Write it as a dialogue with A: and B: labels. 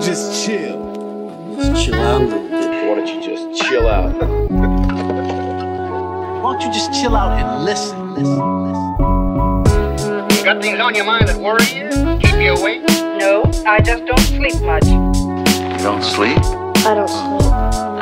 A: just chill?
B: Just chill out a little bit.
C: Why don't you just chill out?
A: Why don't you just chill out and listen?
D: You got things on your mind that worry you? Keep you awake?
E: No, I just don't sleep much.
F: You don't sleep?
G: I don't sleep.